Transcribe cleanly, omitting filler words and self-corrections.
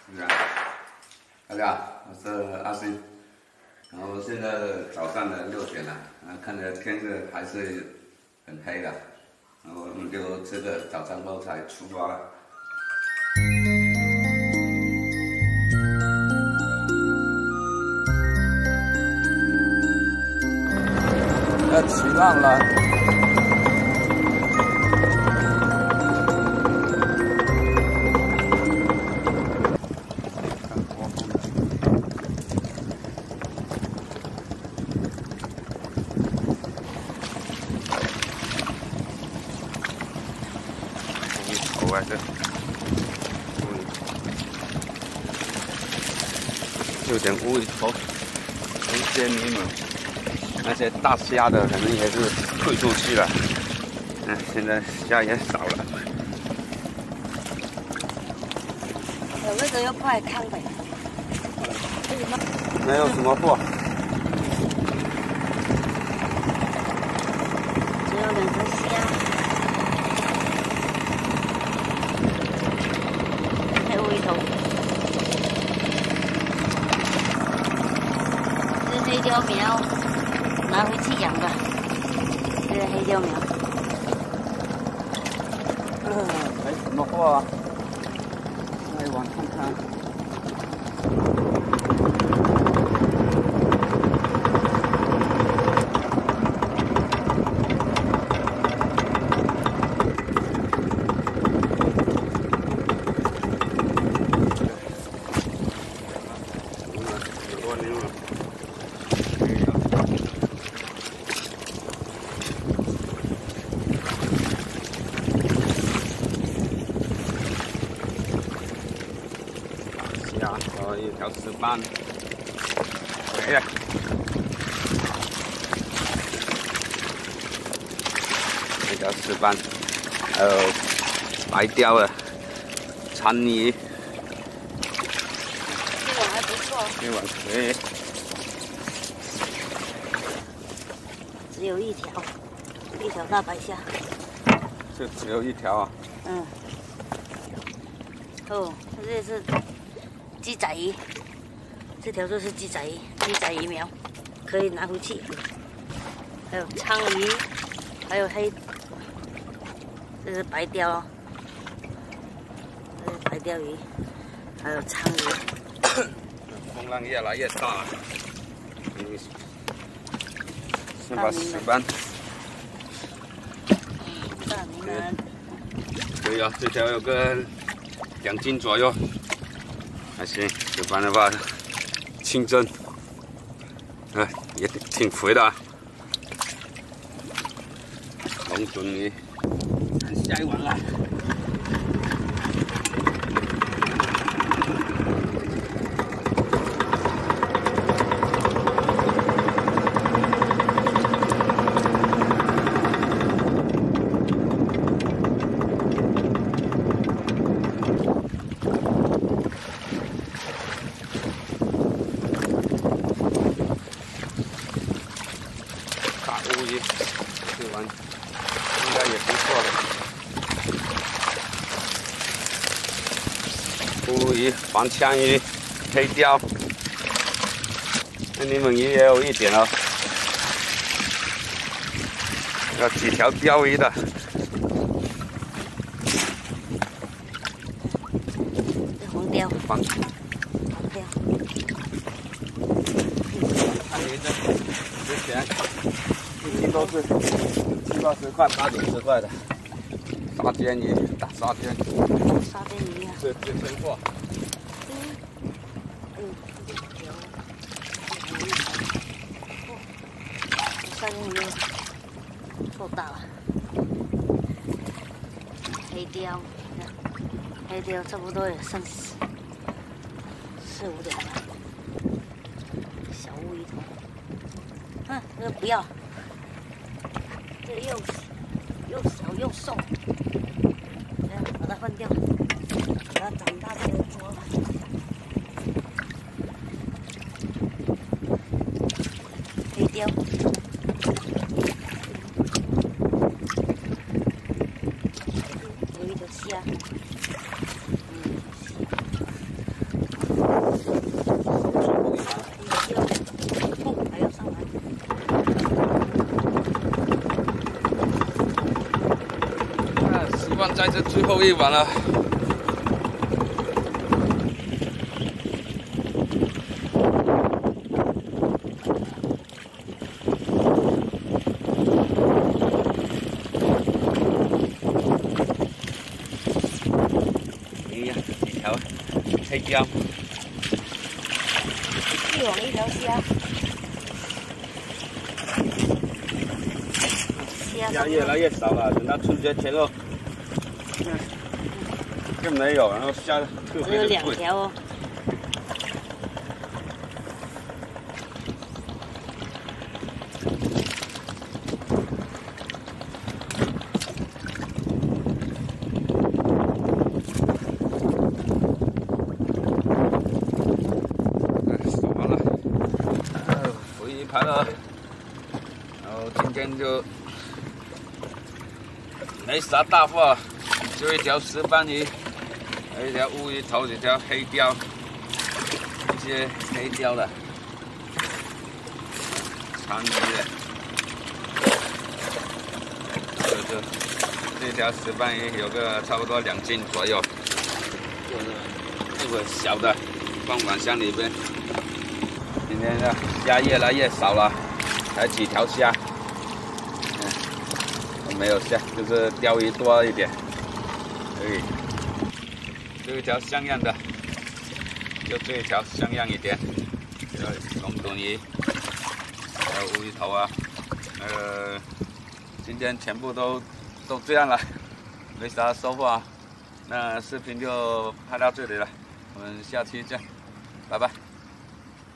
是啊，大家好，我是阿星。然后现在早上的6点了，看着天是还是很黑的，然后我们就吃个早餐后才出发了。要起浪了。 来着，有点无厘头，很鲜明了。那些大虾的可能也是退出去了，现在虾也少了。 有那个要快看的， 没有什么货， 只有2只虾。 这是黑椒苗，拿回去养吧。这是黑椒苗。 没什么货啊，来往看看。一条石斑，没了。一条石斑，还有白鲷的鲇鱼。 这碗还不错。 这碗可以。 只有1条，1条大白虾。 就只有1条啊？ 嗯。哦，这是。 鸡仔鱼，这条就是鸡仔鱼，鸡仔鱼苗，可以拿回去。还有鲳鱼，还有这是白鲷，这是白鲷鱼，还有鲳鱼。 风浪越来越大了，先把石斑。 大明人。 对呀，这条有个2斤左右。 还行，石斑的话清蒸，也挺肥的。龙螽鱼，看下一碗了。这碗应该也不错的。乌鱼、黄枪鱼、黑鲷，那你们鱼也有一点哦。有几条鲷鱼的。 这红鲷。 黄鲷。 鲳鱼这之前。 1斤都是70、80块、80、90块的沙尖鱼，大沙尖。 沙尖鱼啊！ 这真货。 沙尖鱼够大了。黑鲷，黑鲷差不多也剩4、5两了。小乌鱼头，这个不要。 这又小又瘦，把它换掉，等它长大再来捉吧。黑鲷，有1条虾， 在这最后一晚了。哎呀，几条黑椒， 一网一条虾。 虾越来越少了，等到春节前后，就没有，然后虾特只有别的贵。 2条哦。 数完了，回一盘了。然后今天就没啥大货，就一条石斑鱼，还有一条乌鱼头，几条黑鲷，一些黑鲷的，长鱼的，这条石斑鱼有个差不多2斤左右，就是这个小的放碗箱里边。今天的虾越来越少了，才几条虾。没有虾，就是鲷鱼多一点。这一条像样的，就这一条像样一点。龙趸鱼，还有乌鱼头啊。今天全部都这样了，没啥收获啊。那视频就拍到这里了，我们下期见，拜拜。